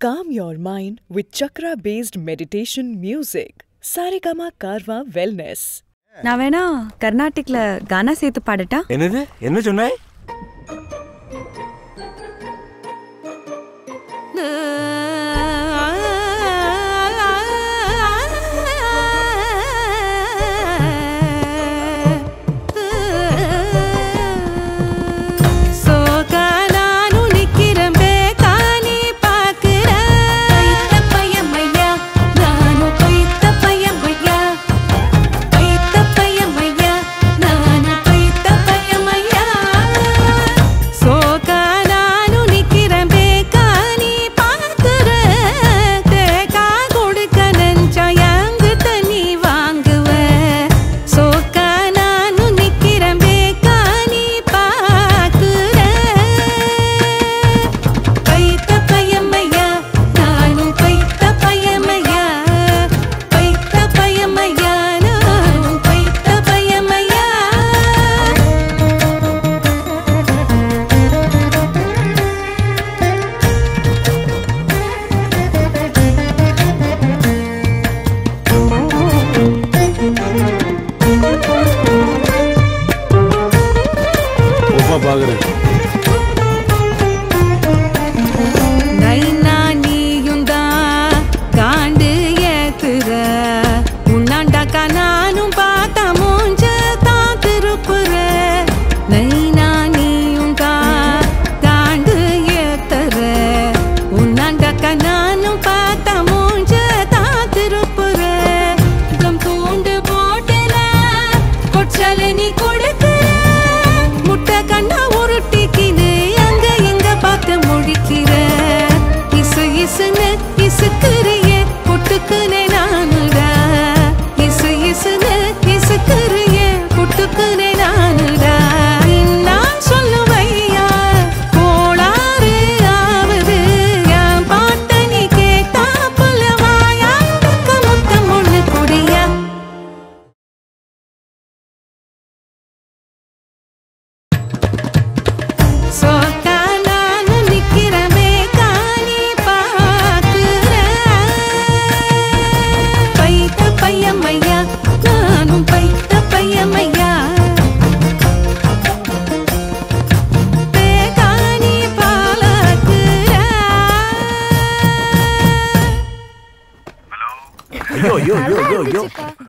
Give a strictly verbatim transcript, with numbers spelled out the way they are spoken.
Calm your mind with chakra-based meditation music. Saregama Karwa Wellness. நான் வேணா கர்நாடிக்ல கானா சேர்த்து பாடட்டா? என்னது? என்ன சொன்னாய்? நைனா நீயுந்தா காண்டு ஏத்துற உன்னாண்டாக்கா நானும் பார்த்தா மூஞ்ச தான் திருப்புற நைனா நீயுந்தா காண்டு ஏத்துற உன்னாண்டாக்கா நானும் பார்த்தா மூஞ்ச தான் திருப்புற கம் தூண்டு போட்டல கொச்சல நீ கொடுக்குற முட்டை கண்ணா உருட்டிக்கினு அங்க எங்க பார்த்து முடிக்கிற இசு இசுன்னு இசுக்குறியே புட்டுக்குனே நானுடா இசு இசுன்னு இசுக்குறியே புட்டுக்குனே நானுடா நான் சொல்லுவையா கோளாறு ஆவது என் பாட்ட நீ கேட்டா புலவாயா முத்தம் ஒண்ணு குடியா சோக்கா நானு நிக்கிறமே காணி பாக்குற பைத்த பையமையா நானும் பைத்த பையமையா பேகாணி பாலக்குற ஐயோ ஐயோ ஐயோ ஐயோ